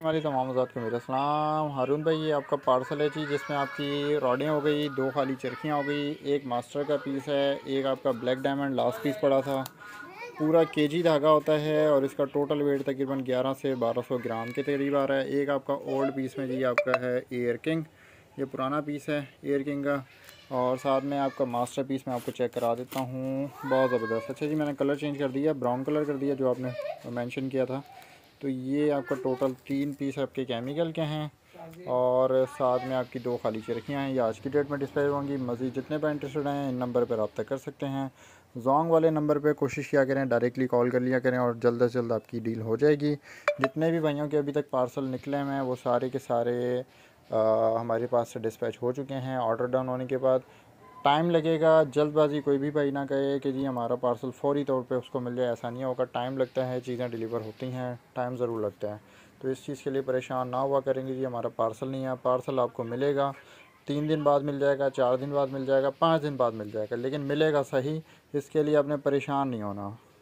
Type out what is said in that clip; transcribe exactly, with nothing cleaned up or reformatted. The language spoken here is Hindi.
हमारी तमाम आज़ाद को मेरा सलाम। हारून भाई, ये आपका पार्सल है जी, जिसमें आपकी रॉडें हो गई, दो खाली चरखियाँ हो गई, एक मास्टर का पीस है, एक आपका ब्लैक डायमंड लास्ट पीस पड़ा था। पूरा केजी धागा होता है और इसका टोटल वेट तकरीबन ग्यारह से बारह सौ ग्राम के करीब आ रहा है। एक आपका ओल्ड पीस में जी आपका है एयर किंग, ये पुराना पीस है एयर किंग का। और साथ में आपका मास्टर पीस मैं आपको चेक करा देता हूँ, बहुत ज़बरदस्त। अच्छा जी, मैंने कलर चेंज कर दिया, ब्राउन कलर कर दिया जो आपने मेंशन किया था। तो ये आपका टोटल तीन पीस आपके केमिकल के हैं और साथ में आपकी दो खाली चरखियाँ हैं। ये आज की डेट में डिस्प्ले होंगी। मज़ीद जितने पर इंटरेस्टेड हैं इन नंबर पर रब्ता कर सकते हैं। जोंग वाले नंबर पे कोशिश किया करें, डायरेक्टली कॉल कर लिया करें और जल्द से जल्द आपकी डील हो जाएगी। जितने भी भाइयों के अभी तक पार्सल निकले हैं वो सारे के सारे आ, हमारे पास से डिस्पैच हो चुके हैं। ऑर्डर डाउन होने के बाद टाइम लगेगा, जल्दबाजी कोई भी भाई ना कहे कि जी हमारा पार्सल फ़ौरी तौर पे उसको मिल जाए, ऐसा नहीं होगा। टाइम लगता है, चीज़ें डिलीवर होती हैं, टाइम ज़रूर लगता है। तो इस चीज़ के लिए परेशान ना हुआ करेंगे जी हमारा पार्सल नहीं है। पार्सल आपको मिलेगा, तीन दिन बाद मिल जाएगा, चार दिन बाद मिल जाएगा, पाँच दिन बाद मिल जाएगा, लेकिन मिलेगा सही। इसके लिए आपने परेशान नहीं होना।